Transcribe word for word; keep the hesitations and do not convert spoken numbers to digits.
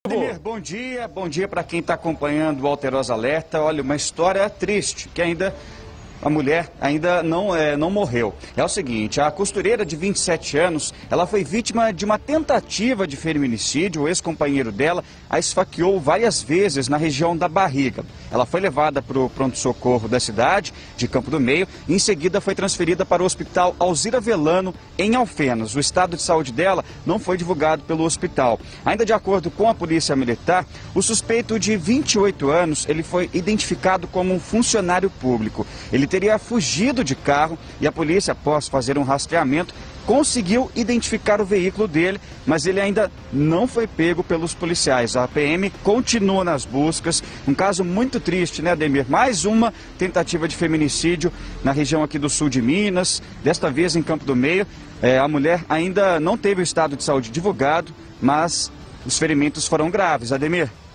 Ademir, bom dia, bom dia para quem está acompanhando o Alterosa Alerta. Olha, uma história triste, que ainda a mulher ainda não, é, não morreu. É o seguinte, a costureira de vinte e sete anos, ela foi vítima de uma tentativa de feminicídio. O ex-companheiro dela a esfaqueou várias vezes na região da barriga. Ela foi levada para o pronto-socorro da cidade, de Campo do Meio, e em seguida foi transferida para o hospital Alzira Velano, em Alfenas. O estado de saúde dela não foi divulgado pelo hospital. Ainda de acordo com a polícia militar, o suspeito de vinte e oito anos, ele foi identificado como um funcionário público. Ele teria fugido de carro e a polícia, após fazer um rastreamento, conseguiu identificar o veículo dele, mas ele ainda não foi pego pelos policiais. A P M continua nas buscas. Um caso muito triste, né, Ademir? Mais uma tentativa de feminicídio na região aqui do sul de Minas, desta vez em Campo do Meio. É, a mulher ainda não teve o estado de saúde divulgado, mas os ferimentos foram graves. Ademir?